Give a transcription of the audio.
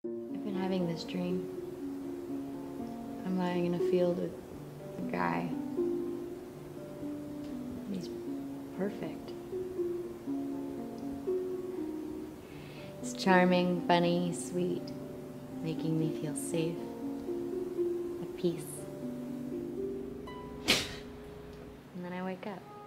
I've been having this dream. I'm lying in a field with a guy. He's perfect. He's charming, funny, sweet, making me feel safe, at peace. And then I wake up.